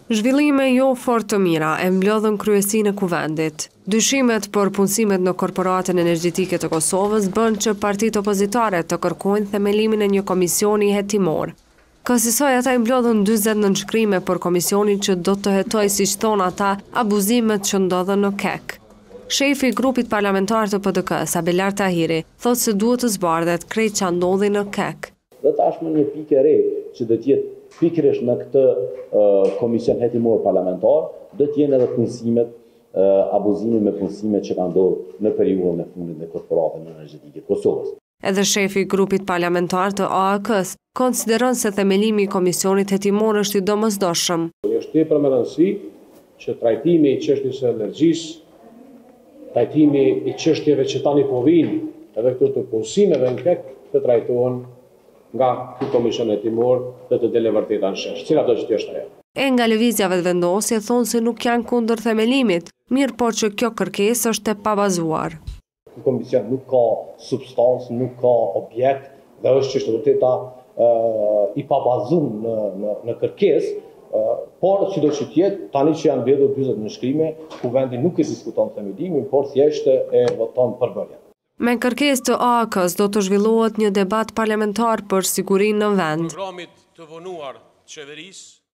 Zhvillime jo fort të mira e mblodhën kryesinë e kuvendit. Dyshimet për punësimet në Korporatën Energjetike të Kosovës bën që partitë opozitare të kërkojnë themelimin e një komisioni hetimor. Kësaj ata i mblodhën 40 nënshkrime për komisionin që do të hetojë, siç thon ata, abuzimet që ndodhen në KEK. Shefi i grupit parlamentar të PDK-s, Abelar Tahiri, thotë se duhet të zbardhet krejt që ndodhi në KEK. Dhe tashmë një pikë e re që do të jetë pikërisht në këtë komision hetimor parlamentar, do të jenë edhe punësimet, abuzimi me punësimet që kanë ndodhur në periudhën e fundit në Korporatën Energjetike të Kosovës. Edhe shefi i grupit parlamentar të AAK-s konsideron se themelimi i komisionit hetimor është i domosdoshëm. Është tepër me rëndësi që trajtimi i çështjes së energjisë, trajtimi i çështjeve që tani po vinë, edhe këto të punësimeve në KEK, të trajtohen nga ky komision hetimor dhe të dele vërteta në shesh. Cila do që t'është ajo? E nga lëvizjave të vendosje thonë se nuk janë kundër themelimit, mirë po që kjo kërkesë është e pabazuar. Ky komision nuk ka substancë, nuk ka objekt dhe është çështë vërteta i pabazuar në kërkesë, por sido që tjetë, tani që janë mbledhur 40 nënshkrime, kuvendi nuk e diskuton themelimin, por thjesht e voton përbërjen. Me kërkesë të AAK-s do të zhvillohet një debat parlamentar për sigurinë në vend. Programit të vonuar të qeverisë